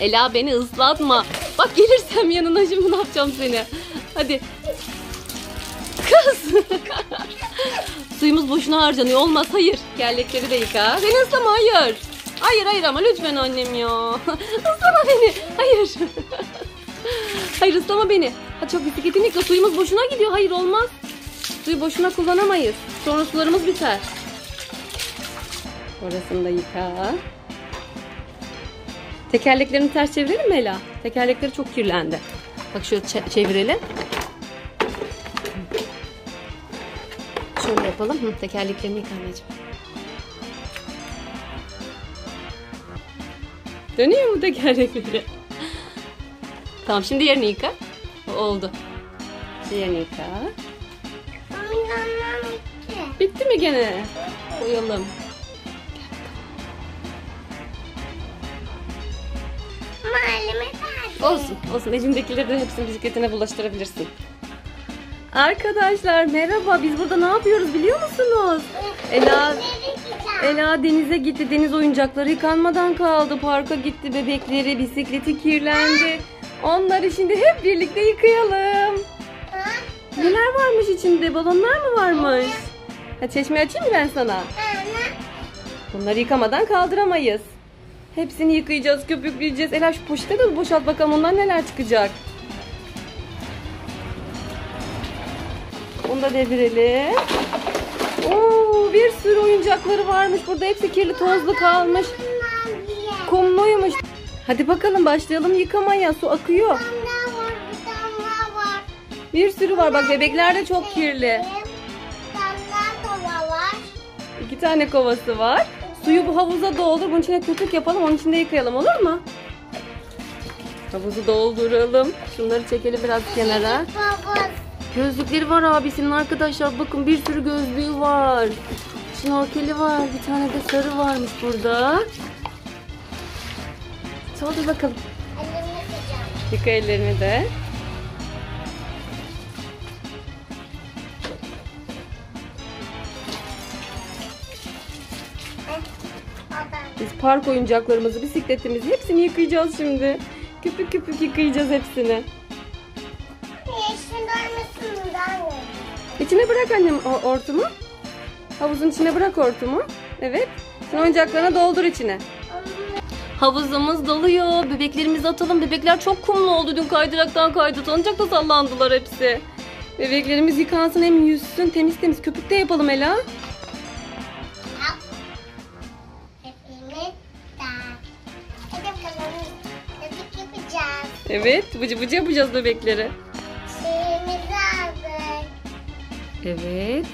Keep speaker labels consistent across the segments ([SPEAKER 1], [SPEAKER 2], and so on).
[SPEAKER 1] Ela beni ıslatma. Bak gelirsem yanına şimdi ne yapacağım seni. Hadi. Kız. Suyumuz boşuna harcanıyor. Olmaz, hayır. Terlikleri de yıka. Beni ıslama, hayır. Hayır ama lütfen annem ya. Islama beni. Hayır. Hayır, ıslama beni. Hadi çok bisikletini yıka. Suyumuz boşuna gidiyor. Hayır, olmaz. Suyu boşuna kullanamayız. Sonra sularımız biter. Orasını da yıka. Tekerleklerini ters çevirelim mi Ela? Tekerlekleri çok kirlendi. Bak şöyle çevirelim. Şöyle yapalım. Tekerleklerini yıka anneciğim. Dönüyor mu tekerlekleri? Tamam, şimdi yerini yıka. Oldu. Yerini yıka. Bitti mi gene? Koyalım. Olsun. Elimdekileri de hepsini bisikletine bulaştırabilirsin. Arkadaşlar merhaba. Biz burada ne yapıyoruz biliyor musunuz? Ela denize gitti. Deniz oyuncakları yıkanmadan kaldı. Parka gitti. Bebekleri, bisikleti kirlendi. Onları şimdi hep birlikte yıkayalım. Neler varmış içinde? Balonlar mı varmış? Ha, çeşme açayım mı ben sana? Bunları yıkamadan kaldıramayız. Hepsini yıkayacağız, köpükleyeceğiz. Ela şu poşete de boşalt bakalım, ondan neler çıkacak. Onu da devirelim. Oo, bir sürü oyuncakları varmış. Burada hepsi kirli, tozlu kalmış. Kumluymuş. Hadi bakalım başlayalım yıkamaya. Su akıyor. Bir sürü var. Bak bebekler de çok kirli. 2 tane kovası var. Suyu bu havuza doldur. Bunun içine köpük yapalım. Onun içinde yıkayalım, olur mu? Havuzu dolduralım. Şunları çekelim biraz kenara. Gözlükleri var abisinin arkadaşlar. Bakın bir sürü gözlüğü var. Şnorkeli var. Bir tane de sarı varmış burada. Doldur bakalım. Yıka ellerini de. Biz park oyuncaklarımızı, bisikletimizi hepsini yıkayacağız şimdi. Köpük köpük yıkayacağız hepsini. İçine bırak annem hortumu. Havuzun içine bırak hortumu. Evet. Şimdi oyuncaklarına doldur içine. Havuzumuz doluyor. Bebeklerimizi atalım. Bebekler çok kumlu oldu. Dün kaydıraktan kaydı. Salıncakta sallandılar hepsi. Bebeklerimiz yıkansın, hem yüzsün. Temiz temiz. Köpük de yapalım Ela. Evet. Bıcı bıcı yapacağız bebekleri.
[SPEAKER 2] Şeyimizi aldık.
[SPEAKER 1] Evet.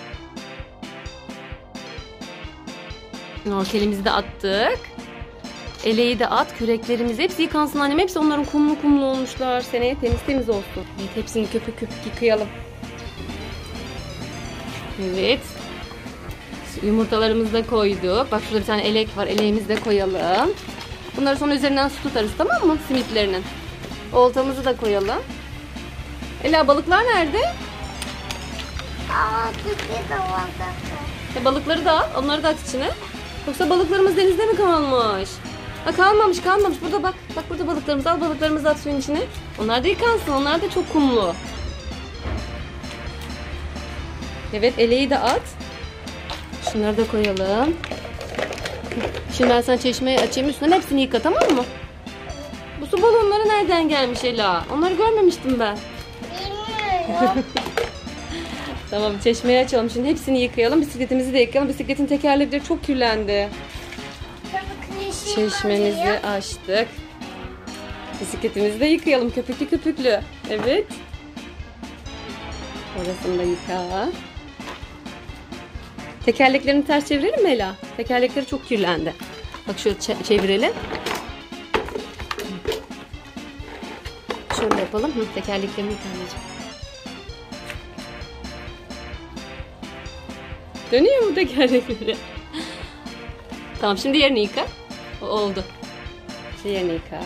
[SPEAKER 1] Snorkelimizi de attık. Eleği de at, küreklerimiz hepsi yıkansın annem. Hepsi onların kumlu kumlu olmuşlar. Seneye temiz temiz olsun. Evet, hepsini köpük köpük yıkayalım. Evet. Yumurtalarımızı da koyduk. Bak şurada bir tane elek var. Eleğimizi de koyalım. Bunları sonra üzerinden su tutarız, tamam mı? Simitlerinin. Oltamızı da koyalım. Ela, balıklar nerede?
[SPEAKER 2] Türkiye'de vardı.
[SPEAKER 1] Balıkları da al. Onları da at içine. Yoksa balıklarımız denizde mi kalmış? Ha, kalmamış. Burada bak. Bak burada balıklarımız. Al balıklarımızı at suyun içine. Onlar da yıkansın. Onlar da çok kumlu. Evet, eleği de at. Şunları da koyalım. Şimdi ben sana çeşmeyi açayım, üstünden hepsini yıka, tamam mı? Bu su balonları nereden gelmiş Ela? Onları görmemiştim ben.
[SPEAKER 2] Bilmiyorum.
[SPEAKER 1] Tamam, çeşmeyi açalım. Şimdi hepsini yıkayalım. Bisikletimizi de yıkayalım. Bisikletin tekerlekleri çok kirlendi. Çeşmemizi açtık. Bisikletimizi de yıkayalım. Köpüklü köpüklü. Evet. Orasını da yıka. Tekerleklerini ters çevirelim mi Ela? Tekerlekleri çok kirlendi. Bak şöyle çevirelim. Şöyle yapalım. Tekerleklerini yıka anneciğim. Dönüyor mu tekerlekleri? Tamam, şimdi yerini yıka. O oldu. Şimdi yerini yıka.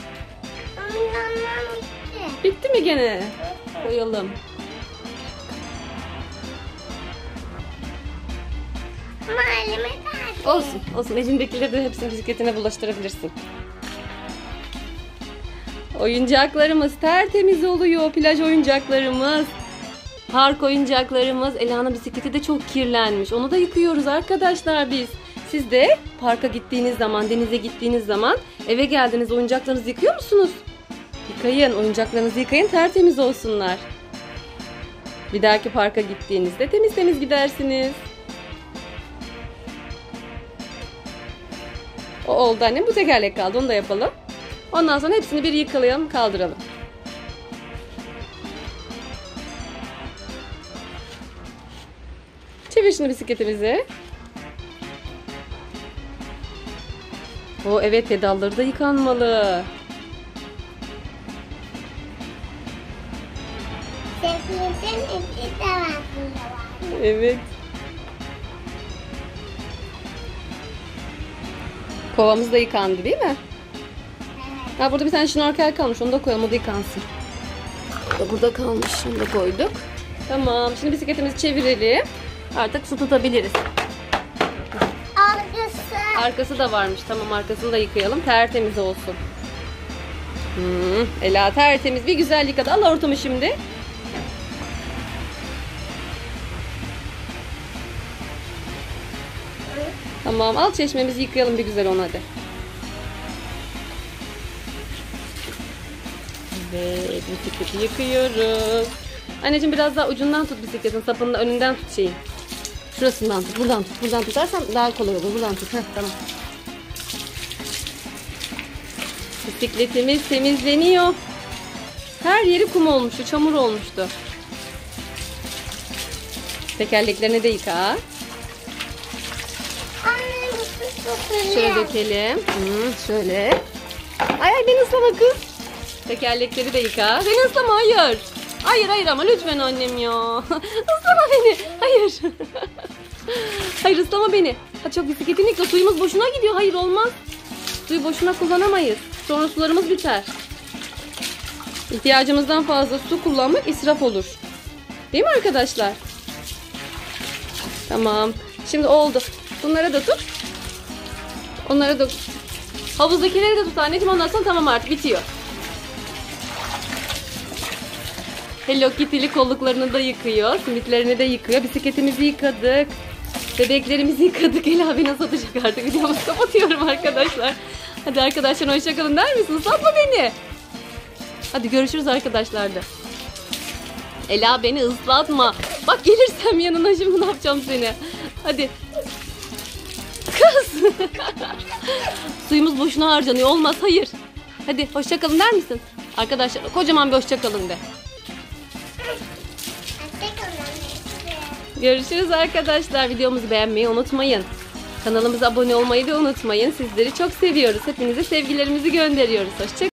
[SPEAKER 1] Bitti mi gene? Koyalım.
[SPEAKER 2] Ama elime geldi.
[SPEAKER 1] Olsun. Elindekileri de hepsini bisikletine bulaştırabilirsin. Oyuncaklarımız tertemiz oluyor. Plaj oyuncaklarımız. Park oyuncaklarımız. Ela'nın bisikleti de çok kirlenmiş. Onu da yıkıyoruz arkadaşlar biz. Siz de parka gittiğiniz zaman, denize gittiğiniz zaman, eve geldiğiniz oyuncaklarınızı yıkıyor musunuz? Yıkayın. Oyuncaklarınızı yıkayın. Tertemiz olsunlar. Bir dahaki parka gittiğinizde temiz temiz gidersiniz. O oldu annem. Bu tekerlek kaldı. Onu da yapalım. Ondan sonra hepsini bir yıkayalım, kaldıralım. Çevir şimdi bisikletimizi. Evet, pedalları da yıkanmalı.
[SPEAKER 2] Sesimizin içi de var.
[SPEAKER 1] Evet. Kovamız da yıkandı değil mi?
[SPEAKER 2] Evet.
[SPEAKER 1] Ha, burada bir tane şnorkel kalmış. Onu da koyalım. O da yıkansın. Burada kalmış. Onu da koyduk. Tamam. Şimdi bisikletimizi çevirelim. Artık su tutabiliriz.
[SPEAKER 2] Arkası.
[SPEAKER 1] Arkası da varmış. Tamam, arkasını da yıkayalım. Tertemiz olsun. Ela tertemiz. Bir güzel yıkadı. Al hortumu şimdi. Tamam, al çeşmemizi yıkayalım bir güzel onu hadi. Evet, bisikleti yıkıyoruz. Anneciğim biraz daha ucundan tut bisikletin, sapının önünden tut şeyin. Şurasından tut, buradan tut. Buradan tutarsan daha kolay olur. Buradan tut. Tamam. Bisikletimiz temizleniyor. Her yeri kum olmuştu, çamur olmuştu. Tekerleklerini de yıka.
[SPEAKER 2] Anne bu su çok
[SPEAKER 1] Şöyle
[SPEAKER 2] güzel.
[SPEAKER 1] dökelim. Şöyle. Ay beni ıslama kız. Tekerlekleri de yıka. Beni ıslama, hayır. Hayır ama lütfen annem ya. Islama beni. Hayır. Hayır, ıslama beni. Ha, çok bisikletini yıka. Suyumuz boşuna gidiyor. Hayır, olmaz. Suyu boşuna kullanamayız. Sonra sularımız biter. İhtiyacımızdan fazla su kullanmak israf olur. Değil mi arkadaşlar? Tamam. Şimdi oldu. Bunları da tut. Onları da havuzdakileri de tut anneciğim. Ondan sonra tamam, artık bitiyor. Hello Kitty'li kolluklarını da yıkıyor. Simitlerini de yıkıyor. Bisikletimizi yıkadık. Bebeklerimizi yıkadık. Ela beni satacak artık. Videomuzu kapatıyorum arkadaşlar. Hadi arkadaşlar, hoşçakalın der misiniz? Satma beni. Hadi görüşürüz arkadaşlar da. Ela beni ıslatma. Bak gelirsem yanına şimdi ne yapacağım seni. Hadi. Kız. Suyumuz boşuna harcanıyor. Olmaz, hayır. Hadi hoşçakalın der misin? Arkadaşlar kocaman bir hoşçakalın de. Görüşürüz arkadaşlar. Videomuzu beğenmeyi unutmayın. Kanalımıza abone olmayı da unutmayın. Sizleri çok seviyoruz. Hepinize sevgilerimizi gönderiyoruz. Hoşça